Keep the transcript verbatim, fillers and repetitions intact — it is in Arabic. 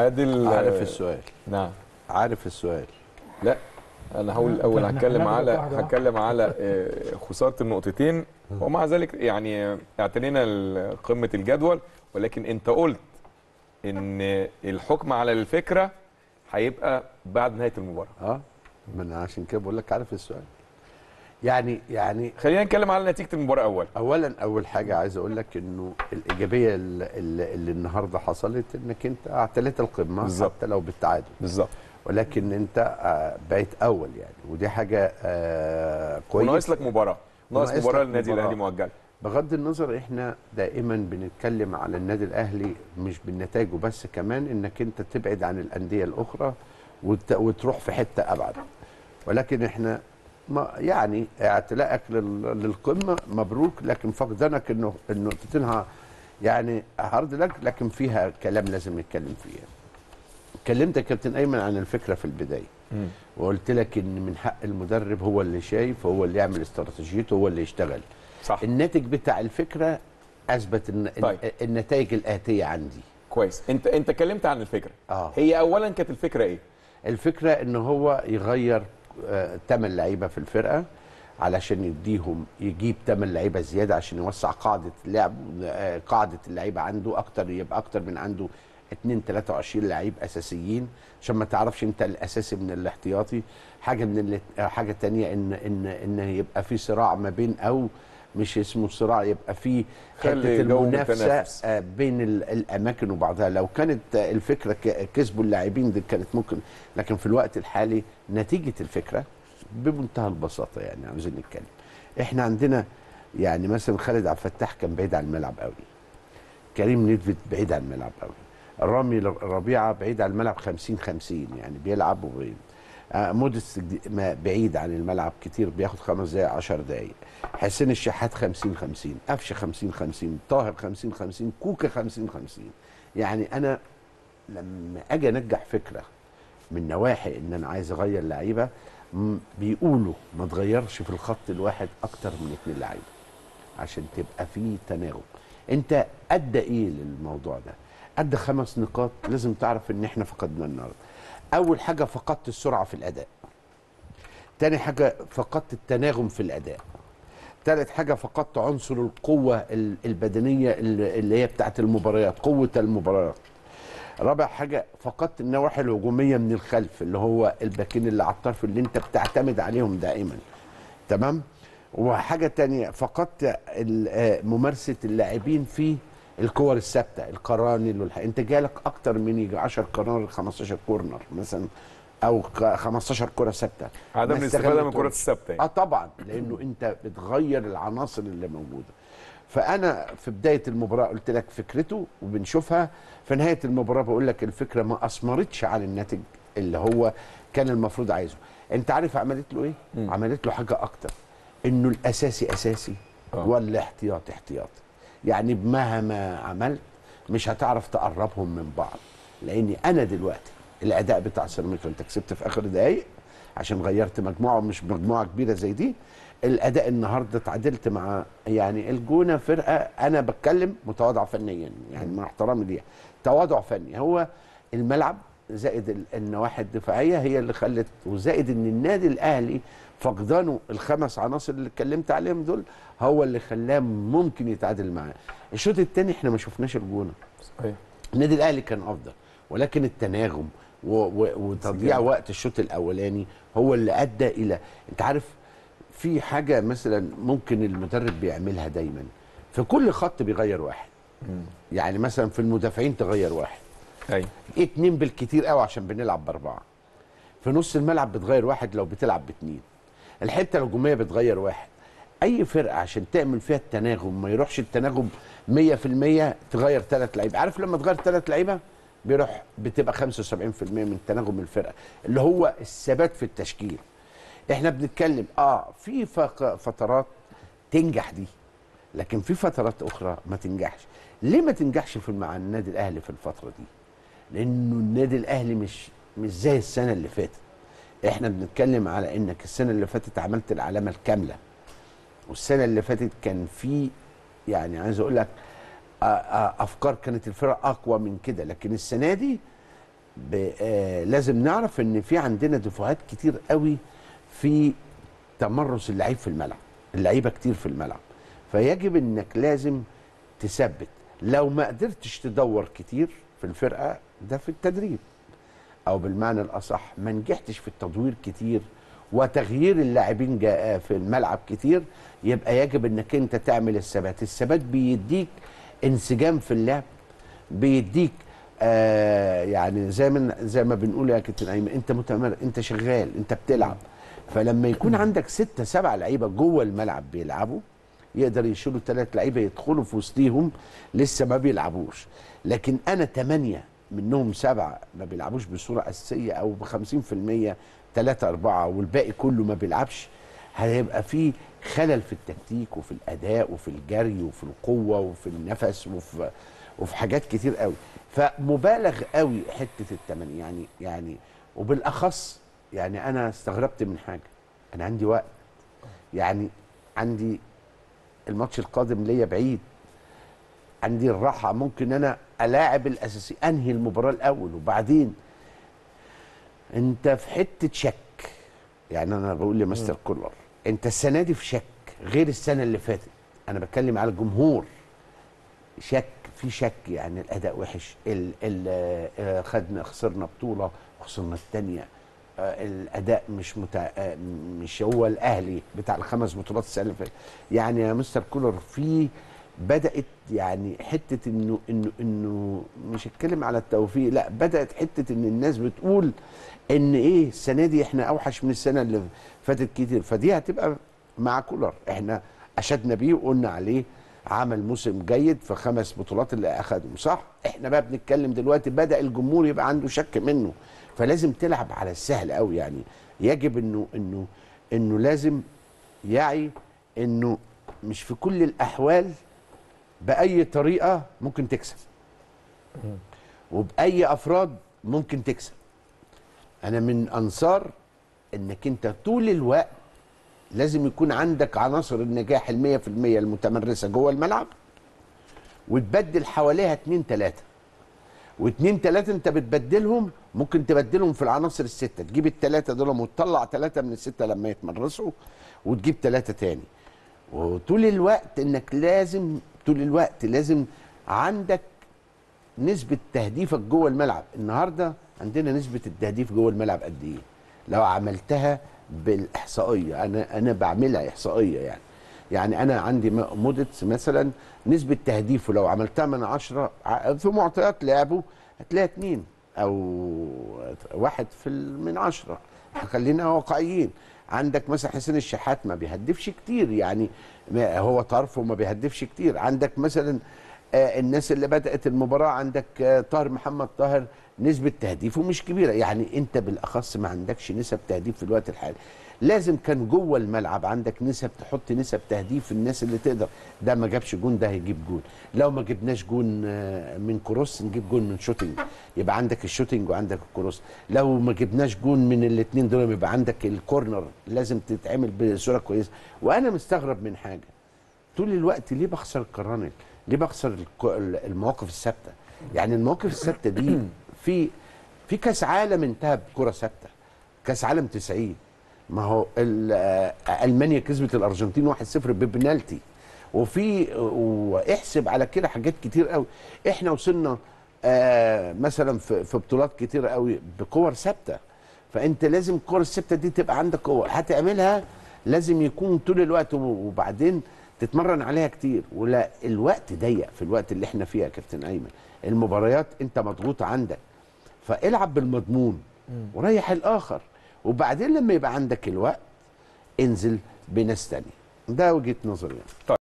عادل عارف السؤال. نعم عارف السؤال. لا انا هقول الاول هتكلم على هتكلم على خساره النقطتين، ومع ذلك يعني اعتنينا قمه الجدول، ولكن انت قلت ان الحكم على الفكره هيبقى بعد نهايه المباراه. اه ما انا عشان كده بقول لك عارف السؤال. يعني يعني خلينا نتكلم على نتيجه المباراه اول. اولا اول حاجه عايز اقول لك انه الايجابيه اللي, اللي النهارده حصلت انك انت اعتليت القمه بالزبط. حتى لو بالتعادل بالظبط، ولكن انت بقيت اول يعني، ودي حاجه كويسه. وناقص لك مباراه، ناقص مباراه للنادي الاهلي مؤجله. بغض النظر احنا دائما بنتكلم على النادي الاهلي مش بالنتائج وبس، كمان انك انت تبعد عن الانديه الاخرى وتروح في حته ابعد، ولكن احنا ما يعني اعتلاءك للقمه مبروك، لكن فقدانك انه انه تنهى يعني هارد لك، لكن فيها كلام لازم نتكلم فيه. كلمت يا كابتن ايمن عن الفكره في البدايه م. وقلت لك ان من حق المدرب هو اللي شايف، هو اللي يعمل استراتيجيته، هو اللي يشتغل. صح. الناتج بتاع الفكره اثبت ان طيب. النتائج الاتيه عندي. كويس. انت انت اتكلمت عن الفكره. اه هي اولا كانت الفكره ايه؟ الفكره ان هو يغير ثمان لعيبه في الفرقه علشان يديهم، يجيب ثمان لعيبه زياده عشان يوسع قاعده اللعب، قاعده اللعيبه عنده اكتر، يبقى اكتر من عنده اتنين تلاتة وعشرين لعيب اساسيين عشان ما تعرفش انت الاساسي من الاحتياطي. حاجه من حاجه ثانيه ان ان ان يبقى في صراع ما بين، او مش اسمه صراع، يبقى في حته المنافسه بين الاماكن وبعضها. لو كانت الفكره كسبوا اللاعبين دي كانت ممكن، لكن في الوقت الحالي نتيجه الفكره بمنتهى البساطه يعني عاوزين نتكلم. احنا عندنا يعني مثلا خالد عبد الفتاح كان بعيد عن الملعب قوي، كريم نيدفيد بعيد عن الملعب قوي، رامي ربيعه بعيد عن الملعب خمسين خمسين يعني بيلعب وبعيد، آه موديس بعيد عن الملعب كتير بياخد خمس دقائق عشر دقائق، حسين الشحات خمسين خمسين، قفشه خمسين خمسين، طاهر خمسين خمسين، كوكا خمسين خمسين. يعني انا لما اجي انجح فكره من نواحي ان انا عايز اغير لعيبه، بيقولوا ما تغيرش في الخط الواحد اكتر من اتنين لعيبه عشان تبقى في تناغم. انت ادى ايه للموضوع ده؟ ادى خمس نقاط لازم تعرف ان احنا فقدنا النهارده. اول حاجه فقدت السرعه في الاداء، تاني حاجه فقدت التناغم في الاداء، تالت حاجه فقدت عنصر القوه البدنيه اللي هي بتاعت المباريات، قوه المباريات، رابع حاجه فقدت النواحي الهجوميه من الخلف اللي هو الباكين اللي على الطرف اللي انت بتعتمد عليهم دائما، تمام. وحاجه تانية فقدت ممارسه اللاعبين في الكور الثابته، القراني، انت جالك اكتر من يجي عشرة قرار خمستاشر كورنر مثلا او خمستاشر كره ثابته، عدم الاستفاده من الكرات الثابته اه طبعا، لانه انت بتغير العناصر اللي موجوده. فانا في بدايه المباراه قلت لك فكرته وبنشوفها، في نهايه المباراه بقول لك الفكره ما اثمرتش على الناتج اللي هو كان المفروض عايزه. انت عارف عملت له ايه؟ م. عملت له حاجه اكتر، انه الاساسي اساسي أوه. والاحتياطي احتياطي. يعني مهما عملت مش هتعرف تقربهم من بعض، لاني انا دلوقتي الاداء بتاع سيراميكا انت كسبت في اخر دقايق عشان غيرت مجموعه مش مجموعه كبيره زي دي. الاداء النهارده اتعادلت مع يعني الجونه فرقه انا بتكلم متواضعه فنيا يعني مع احترامي ليها، تواضع فني، هو الملعب زائد النواحي الدفاعيه هي اللي خلت، وزائد ان النادي الاهلي فقدانه الخمس عناصر اللي اتكلمت عليهم دول هو اللي خلاه ممكن يتعادل معاه. الشوط الثاني احنا ما شفناش الجونه صحيح، النادي الاهلي كان افضل، ولكن التناغم وتضييع وقت الشوط الاولاني هو اللي ادى الى، انت عارف في حاجه مثلا ممكن المدرب بيعملها دايما، في كل خط بيغير واحد. مم. يعني مثلا في المدافعين تغير واحد، ايوه اتنين بالكتير قوي عشان بنلعب باربعه. في نص الملعب بتغير واحد لو بتلعب باتنين. الحته الهجوميه بتغير واحد. اي فرقه عشان تعمل فيها التناغم ما يروحش التناغم مية في المية تغير ثلاث لعيبه، عارف لما تغير ثلاث لعيبه بيروح بتبقى خمسة وسبعين في المية من تناغم الفرقه اللي هو الثبات في التشكيل. احنا بنتكلم اه في فترات تنجح دي، لكن في فترات اخرى ما تنجحش. ليه ما تنجحش في مع النادي الاهلي في الفتره دي؟ لانه النادي الاهلي مش مش زي السنه اللي فاتت. احنا بنتكلم على انك السنه اللي فاتت عملت العلامه الكامله، والسنه اللي فاتت كان في يعني عايز اقول لك افكار كانت الفرق اقوى من كده، لكن السنه دي آه لازم نعرف ان في عندنا دفعات كتير قوي في تمرس اللعيب في الملعب، اللعيبه كتير في الملعب، فيجب انك لازم تثبت. لو ما قدرتش تدور كتير في الفرقه ده في التدريب، او بالمعنى الاصح ما نجحتش في التدوير كتير وتغيير اللاعبين في الملعب كتير، يبقى يجب انك انت تعمل الثبات. الثبات بيديك انسجام في اللعب، بيديك آه يعني زي ما زي ما بنقول يا كابتن ايمن، انت متمرن، انت شغال، انت بتلعب. فلما يكون عندك ستة سبعة لعيبه جوه الملعب بيلعبوا، يقدر يشيلوا ثلاث لعيبه يدخلوا في وسطيهم لسه ما بيلعبوش. لكن انا ثمانيه منهم سبعه ما بيلعبوش بصوره اساسيه او ب خمسين في المية، ثلاثه اربعه والباقي كله ما بيلعبش، هيبقى في خلل في التكتيك وفي الاداء وفي الجري وفي القوه وفي النفس وفي وفي حاجات كتير قوي. فمبالغ قوي حته الثمانيه يعني يعني وبالاخص يعني انا استغربت من حاجه، انا عندي وقت، يعني عندي الماتش القادم ليا بعيد، عندي الراحه، ممكن انا الاعب الاساسي انهي المباراه الاول وبعدين انت في حته شك. يعني انا بقول لمستر كولر انت السنه دي في شك غير السنه اللي فاتت، انا بتكلم على الجمهور، شك في شك، يعني الاداء وحش، ال ال خدنا خسرنا بطوله وخسرنا الثانيه، الاداء مش متع... مش هو الاهلي بتاع الخمس بطولات السنه اللي فاتت. يعني يا مستر كولر في بدات يعني حته انه انه انه مش هتكلم على التوفيق، لا بدات حته ان الناس بتقول ان ايه السنه دي احنا اوحش من السنه اللي فاتت كتير. فدي هتبقى مع كولر احنا اشدنا بيه وقلنا عليه عمل موسم جيد في خمس بطولات اللي اخدهم، صح؟ احنا بقى بنتكلم دلوقتي بدا الجمهور يبقى عنده شك منه، فلازم تلعب على السهل قوي. يعني يجب انه انه انه لازم يعي انه مش في كل الاحوال باي طريقه ممكن تكسب وباي افراد ممكن تكسب. انا من انصار انك انت طول الوقت لازم يكون عندك عناصر النجاح المية في المية المتمرسه جوه الملعب، وتبدل حواليها اتنين تلاته، واتنين تلاته انت بتبدلهم ممكن تبدلهم في العناصر السته، تجيب التلاته دول وتطلع تلاته من السته لما يتمرسوا وتجيب تلاته تاني. وطول الوقت انك لازم طول الوقت لازم عندك نسبه تهديفك جوه الملعب. النهارده عندنا نسبه التهديف جوه الملعب قد ايه؟ لو عملتها بالاحصائيه، انا انا بعملها احصائيه يعني يعني انا عندي موديتس مثلا نسبه تهديفه لو عملتها من عشرة في معطيات لعبه هتلاقي اتنين او واحد في من عشرة. خلينا واقعيين، عندك مثلا حسين الشحات ما بيهدفش كتير، يعني هو طرف وما بيهدفش كتير. عندك مثلا آه الناس اللي بدأت المباراة، عندك آه طاهر محمد طاهر نسبة تهديفه مش كبيرة، يعني انت بالاخص ما عندكش نسب تهديف في الوقت الحالي. لازم كان جوه الملعب عندك نسب، تحط نسب تهديف الناس اللي تقدر، ده ما جابش جون ده هيجيب جون، لو ما جبناش جون من كروس نجيب جون من شوتنج، يبقى عندك الشوتنج وعندك الكروس. لو ما جبناش جون من الاثنين دول يبقى عندك الكورنر لازم تتعمل بصوره كويسه. وانا مستغرب من حاجه، طول الوقت ليه بخسر الكرانل؟ ليه بخسر المواقف الثابته؟ يعني المواقف الثابته دي في في كاس عالم انتهى بكره ثابته، كاس عالم تسعين، ما هو المانيا كسبت الارجنتين واحد صفر ببنالتي، وفي واحسب على كده حاجات كتير قوي. احنا وصلنا آه مثلا في, في بطولات كتير قوي بكور ثابته، فانت لازم الكور الثابته دي تبقى عندك قوه هتعملها، لازم يكون طول الوقت، وبعدين تتمرن عليها كتير. ولا الوقت ضيق في الوقت اللي احنا فيه يا كابتن ايمن، المباريات انت مضغوط عندك، فالعب بالمضمون وريح الاخر، وبعدين لما يبقى عندك الوقت انزل بناس تانية. ده وجهة نظري يعني.